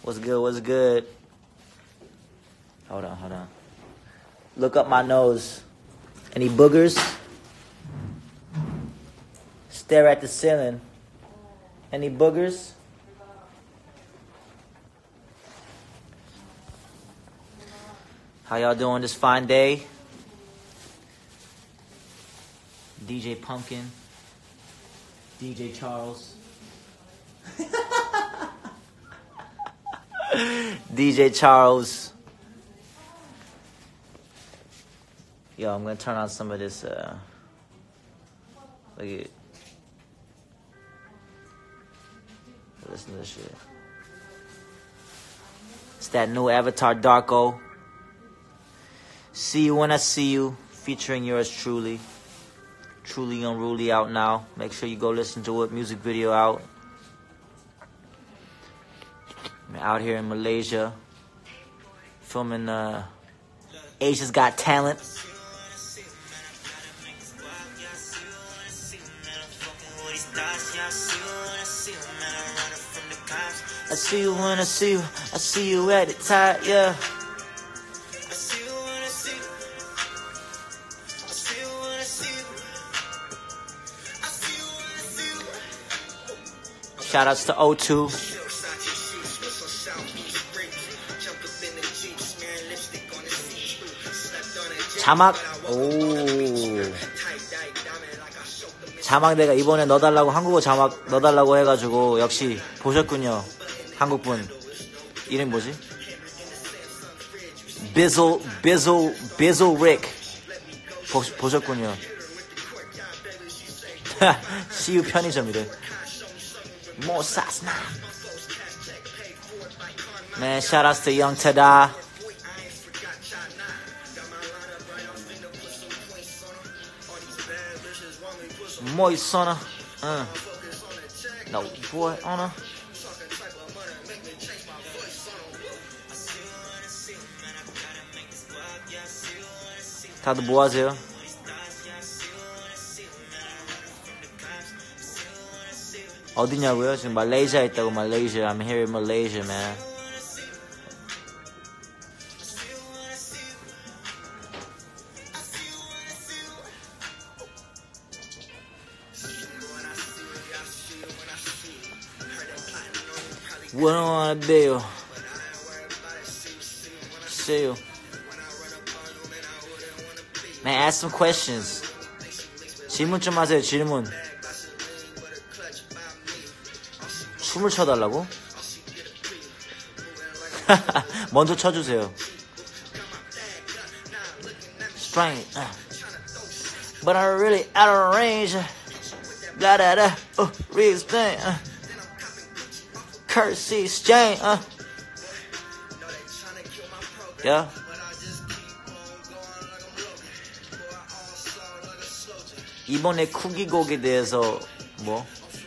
What's good? What's good? Hold on. Look up my nose. Any boogers? Stare at the ceiling. Any boogers? How y'all doing this fine day? DJ Pumpkin. DJ Charles. DJ Charles. Yo, I'm gonna turn on some of this, look at, listen to this shit. It's that new Avatar Darko. See You When I See You, featuring yours truly. Truly Unruly out now. Make sure you go listen to it. Music video out. I'm out here in Malaysia. Filming Asia's Got Talent. I see you when I see you. I see you at the top, yeah. Shout outs to O2. 자막, 오. 자막 내가 이번에 넣어달라고, 한국어 자막 넣어달라고 해가지고, 역시 보셨군요. 한국분. 이름 뭐지? Bizzle Rick. 보셨군요. CU 편의점이래. More sauce now. Man, shout outs to Young Tada. Moisona. No boy on her. 다들 뭐 하세요? 어디냐고요? 지금 말레이시아에 있다고. 말레이시아. I'm here in Malaysia, man. What do I wanna do? See you. Man, ask some questions. 질문 좀 하세요, 질문. 춤을 춰달라고? 먼저 쳐주세요. Straight. But I'm really out of range. Blah, da, da. Real thing. Currency exchange. Yeah. 이번에 쿠기곡에 대해서 뭐?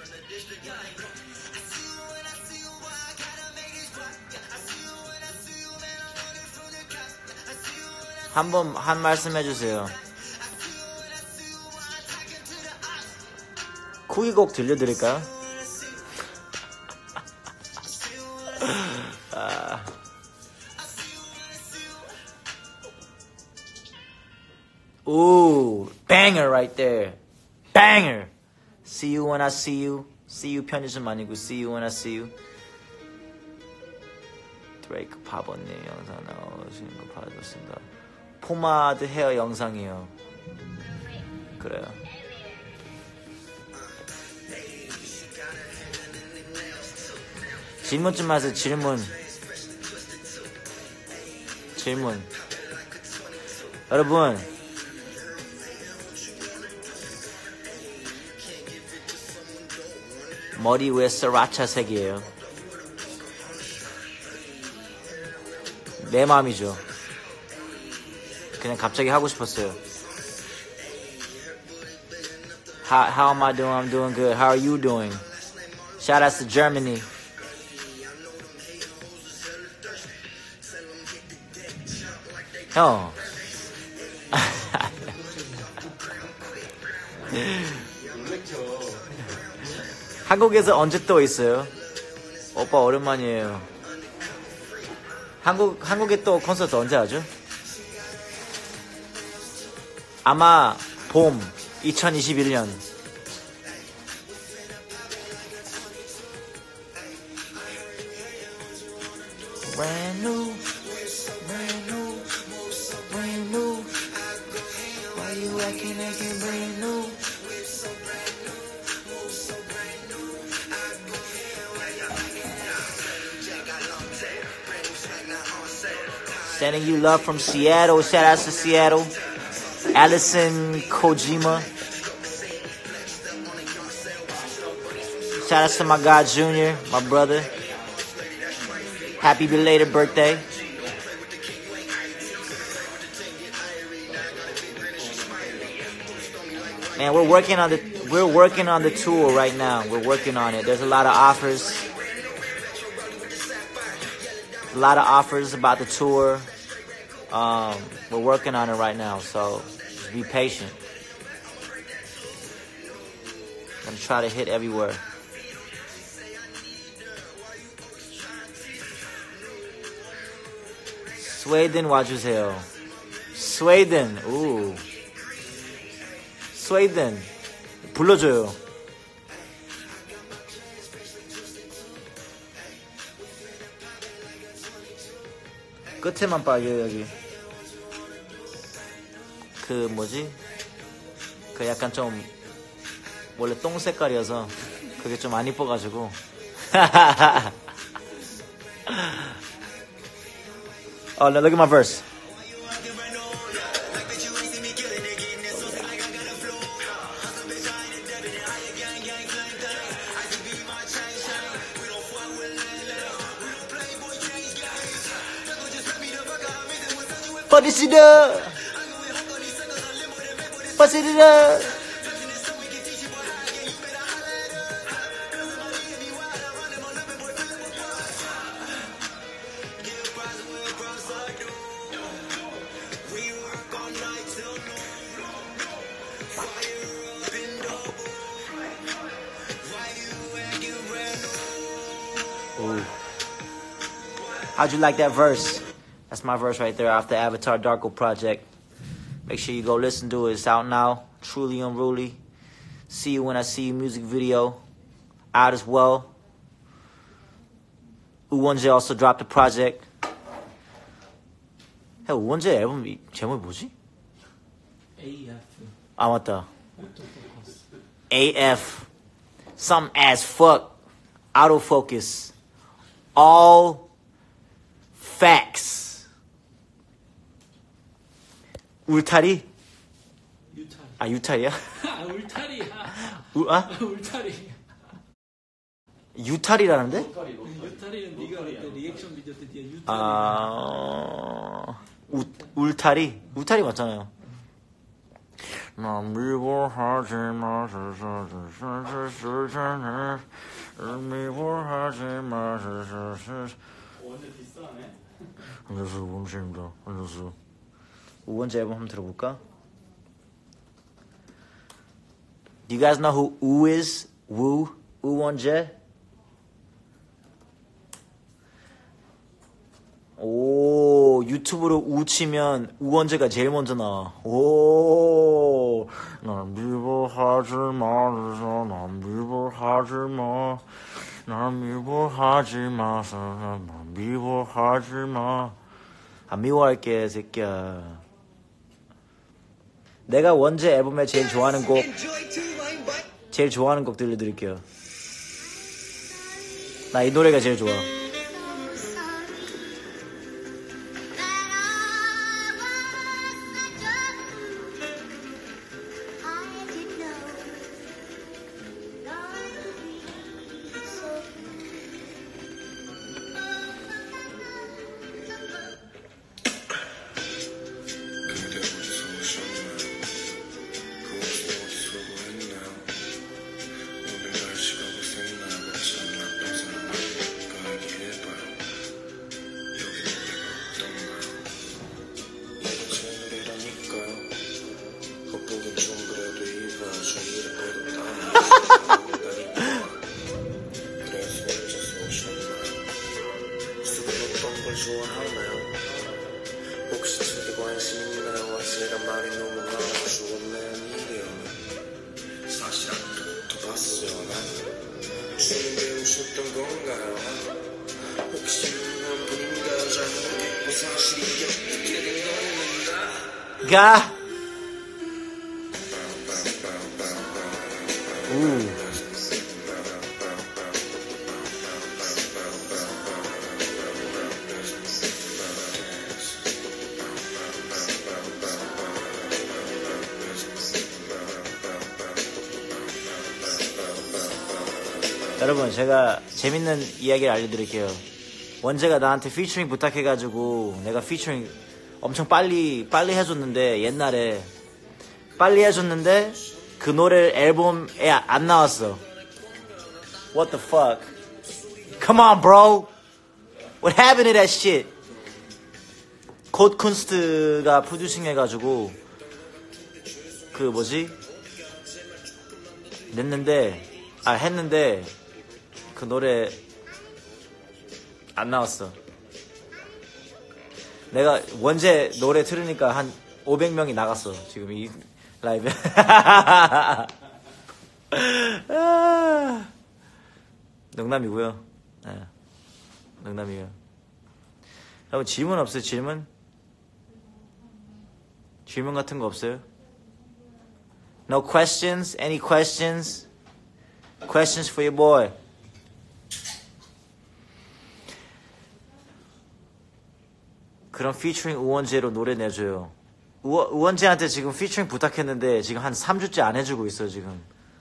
한 말씀 해주세요. 쿠기곡 들려드릴까요? Ooh, banger right there. Banger. See you when I see you. See you 편의점 아니고 see you when I see you. 드레이크 파버님 영상 나오시는 거 봐줬습니다. 포마드 헤어 영상이요. 그래요. 질문 좀 하세요. 질문. 여러분, 머리 왜 스라차 색이에요? 내 맘이죠. 그냥 갑자기 하고 싶었어요. How am I doing? I'm doing good. How are you doing? Shout out to Germany. 형. 한국에서 언제 또 있어요? 오빠 오랜만이에요. 한국에 또 콘서트 언제 하죠? 아마 봄 2021년. Brand new, brand new, brand new. Why you acting brand new? Sending you love from Seattle. Shout out to Seattle. Allison Kojima. Shout out to my guy Junior, my brother. Happy belated birthday. Man, we're working on the tour right now. We're working on it. There's a lot of offers. A lot of offers about the tour. We're working on it right now, so just be patient. I'm gonna try to hit everywhere. 스웨덴 와주세요. 스웨덴, 오. 스웨덴 불러줘요. 끝에만 빠져요 여기. 그 뭐지? 그 약간 좀 원래 똥 색깔이어서 그게 좀 안 이뻐가지고. Oh, look at my verse. 버리시다. 버리시다. How'd you like that verse? That's my verse right there off the Avatar Darko project. Make sure you go listen to it. It's out now. Truly Unruly. See You When I See You music video. Out as well. 우원재 also dropped a project. 야, 우원재 앨범 제목이 뭐지? AF. 아, 맞다. AF. Some as fuck. Autofocus. All facts. 울타리? 유탈. 아, 유탈이야? 아, 울타리야. 아? 울타리. 유탈이라는데? 유탈이는 네가 그때 리액션 비디오 때 네가 유탈이. 아, 울타리? 울타리 맞잖아요. 난 미워하지 마, 미워하지 마, 완전 비싸네. 안녕하세요, 원재입니다. 안녕하세요. 우원재 앨범 한번 들어볼까? Do you guys know who U is? Wu? 우원재? 오, 유튜브로 우 치면 우원재가 제일 먼저 나와. 오, 난 미워하지 마, 난 미워하지 마, 난 미워하지 마, 난 미워하지 마. 안 미워할게, 새끼야. 내가 원재 앨범에 제일 좋아하는 곡 들려드릴게요. 나 이 노래가 제일 좋아. 걸 좋아하나요? 혹시 저에 관심 있나요? 제가 말이 너무 많아서 맨이래요. 사실 아까부터 봤어요. 난 주는 배우셨던 건가요? 혹시 한 분인가요? 잘 모르겠고 사실 이게 어떻게 된 겁니다. 가. 여러분, 제가 재밌는 이야기를 알려드릴게요. 원재가 나한테 피처링 부탁해가지고 내가 피처링 엄청 빨리 해줬는데, 옛날에 빨리 해줬는데 그 노래 앨범에 안 나왔어. What the fuck? Come on, bro. What happened to that shit? 콧 쿤스트가 프로듀싱 해가지고 그 뭐지? 했는데 그 노래 안 나왔어. 내가 원재 노래 들으니까 한 500명이 나갔어 지금 이 라이브에. 농담이고요. 네, 농담이에요. 여러분, 질문 없어요? 질문 같은 거 없어요? No questions? Any questions? Questions for your boy. 그럼 피처링 우원재로 노래 내줘요. 우원재한테 지금 피처링 부탁했는데 지금 한 3주째 안 해주고 있어. 지금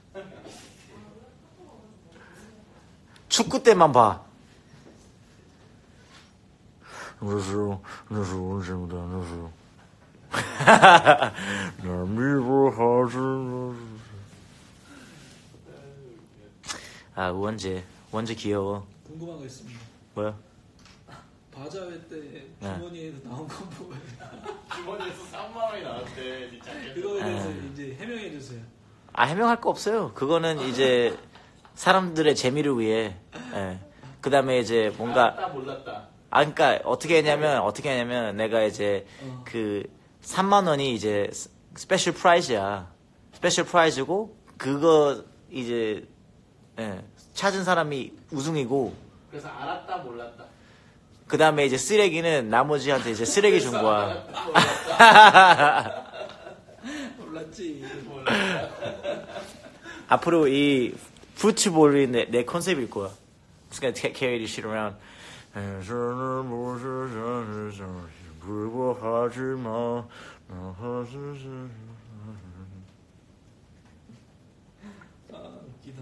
축구 때만 봐. 안녕하세요 우원재입니다. 안녕하세요. 아, 우원재 귀여워. 궁금한 거 있습니다. 뭐야? 바자회 때 주머니에서 나온 건 뭐예요? 주머니에서 3만 원이 나왔대. 네 자켓. 그거에 대해서 이제 해명해 주세요. 아, 해명할 거 없어요. 그거는 이제 사람들의 재미를 위해. 예. 그 다음에 이제 뭔가. 알았다 몰랐다. 아, 그니까 어떻게 했냐면 내가 이제 그 3만 원이 이제 스페셜 프라이즈야. 스페셜 프라이즈고 그거 이제 찾은 사람이 우승이고. 그래서 알았다 몰랐다. 그 다음에 이제 쓰레기는 나머지한테 이제 쓰레기 준 거야. 몰랐지. 앞으로 이 푸트볼이 내 컨셉일 거야. Just gonna carry this shit around. 아, 웃기다.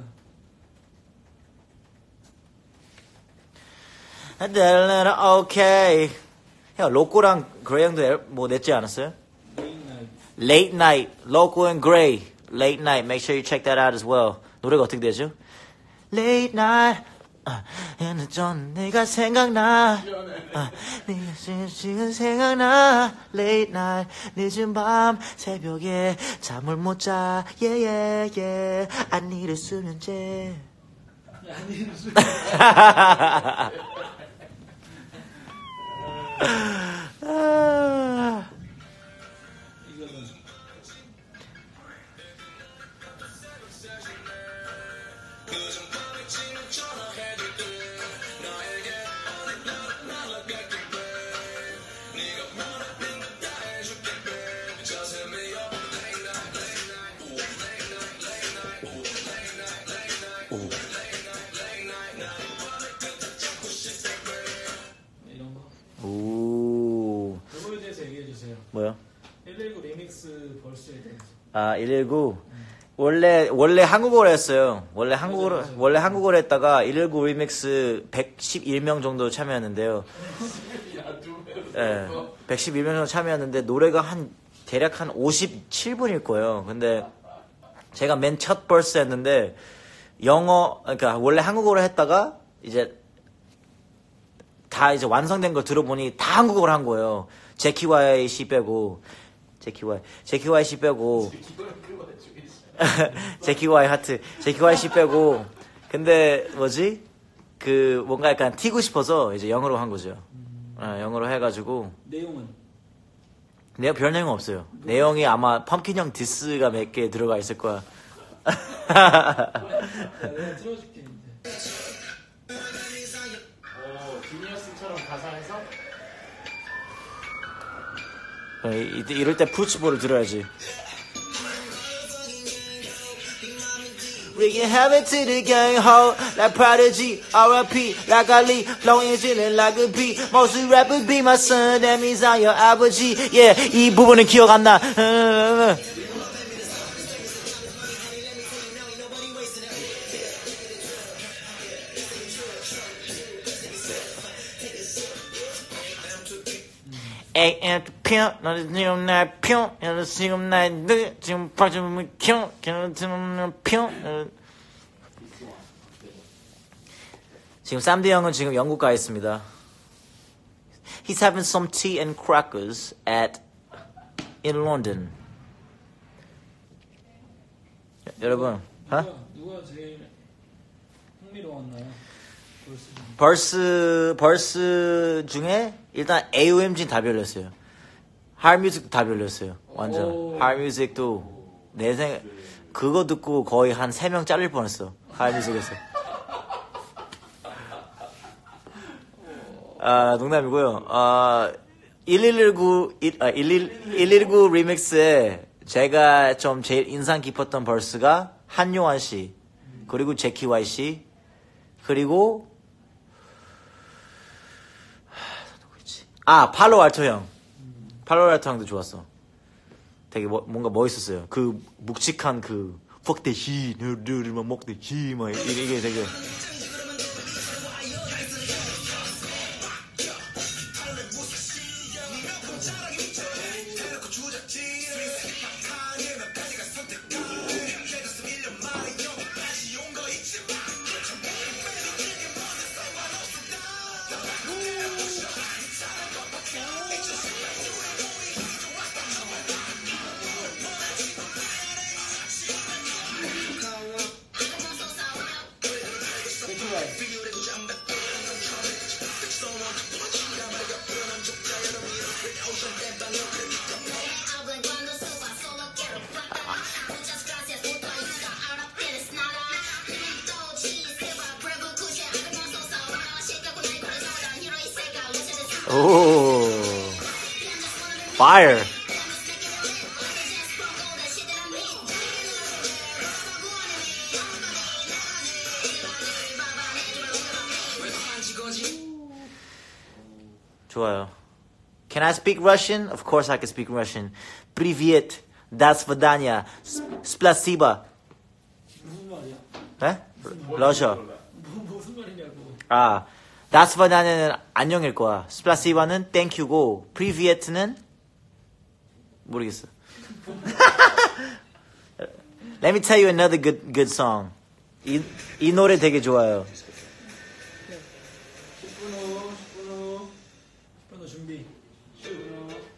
오케이. 형, 로꼬랑 그레이 형도 뭐 냈지 않았어요? Late Night, Loco and Gray. Late Night, make sure you check that out as well. 노래가 어떻게 되죠? Late Night, 전 내가 생각나. 네가 지금 생각나. Late Night, 늦은 밤 새벽에 잠을 못 자. Yeah, yeah, yeah. I need a 수면제. 이거는 이런 거. 오, 그거에 대해서 얘기해 주세요. 뭐요? 119 리믹스 벌스에 대해서. 아, 119. 원래 한국어로 했어요. 원래 한국어로 했다가 119 리믹스 111명 정도 참여했는데요. 예, 111명 정도 참여했는데 노래가 대략 한 57분일 거예요. 근데 제가 맨 첫 벌스 했는데 그러니까 원래 한국어로 했다가 이제 다 이제 완성된 걸 들어보니 다 한국어로 한 거예요. 제키와이 씨 빼고. 제키와이 씨 빼고. 제키와이 하트. 제키와이 씨 빼고. 근데 뭔가 약간 튀고 싶어서 이제 영어로 한 거죠. 영어로 해가지고 내용은? 별 내용 없어요. 내용이 아마 펌킨 형 디스가 몇 개 들어가 있을 거야. 내가 틀어줄게 이제. 지니어스처럼 가사에서 이럴 때 푸치볼을 들어야지. We can have it to the gang ho, like Prodigy, R.I.P., like Ali, flowing chillin' like a bee. Most rappers be my son, that means I'm your average. Yeah, 이 부분은 기억 안 나. AM pimp, 너는 지금 날 pimp, 너는 지금 날 지금 박주면 pimp, 너는 지금 pimp. 지금 쌈디 형은 지금 영국 가 있습니다. He's having some tea and crackers in London. 여러분, 누가 제일 흥미로웠나요? 벌스 중에 일단 AOMG 다 별로였어요. 하이뮤직도 다 별로였어요. 완전 하이뮤직도 내 생각 그거 듣고 거의 한 3명 잘릴 뻔했어. 하이뮤직에서. 농담이고요. 119 리믹스에 제가 좀 제일 인상 깊었던 벌스가 한요한 씨, 그리고 제키와이 씨, 그리고 팔로알토 형. 팔로알토 형도 좋았어. 되게 뭔가 멋있었어요. 그 묵직한 그 fuck that shit, 막 먹 that shit, 막 이게 되게. Oh, fire. 좋아요. Can I speak Russian? Of course I can speak Russian. Привет, до свидания, спасибо. 무슨 말이야? 네? 러시아. 무슨 말이냐고. до свиданиa는 안녕일 거야. 스플라시바는 땡큐고, 프리비에트는 모르겠어. Let me tell you another good song. 이 노래 되게 좋아요. 10분 후 준비. 10분 후.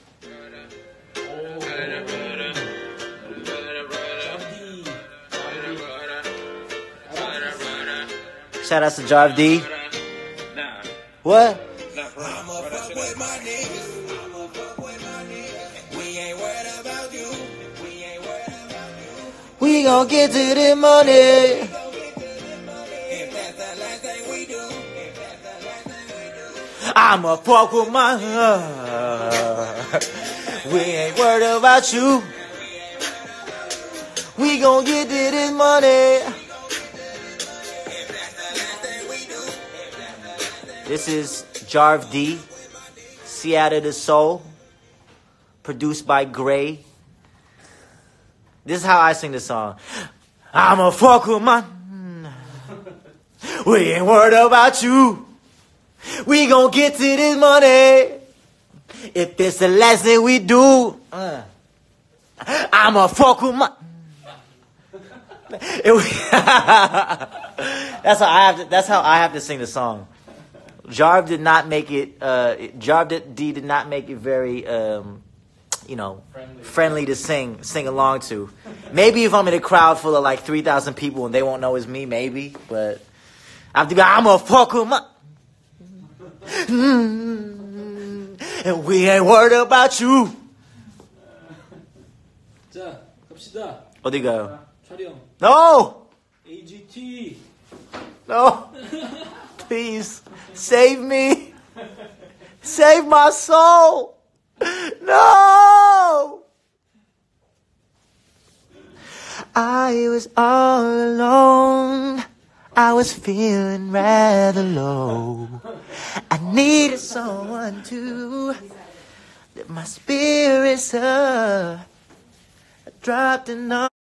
Shout out to Jarv D. What? I'ma fuck with my niggas. I'ma fuck with my niggas. We ain't worried about you. We ain't worried about you. We gon' get to the money. If that's the last thing we do. If that's the last thing we do. I'ma fuck with my. We ain't worried about you. We gon' get to this money. This is Jarv D, Seattle the Soul, produced by Gray. This is how I sing the song. I'ma fuck with my. We ain't worried about you. We gon' get to this money. If it's the last thing we do, I'ma fuck with my. That's how I have to sing the song. Jarv did not make it. Jarv D did not make it very, friendly to sing along to. Maybe if I'm in a crowd full of like 3,000 people and they won't know it's me, maybe. But I have to be. I'm a fuck with my. And we ain't worried about you. 자, 갑시다. 어디 가요? 촬영. No! AGT. No! Please, save me! Save my soul! No! I was all alone. I was feeling rather low. I needed someone to lift my spirits up. I dropped in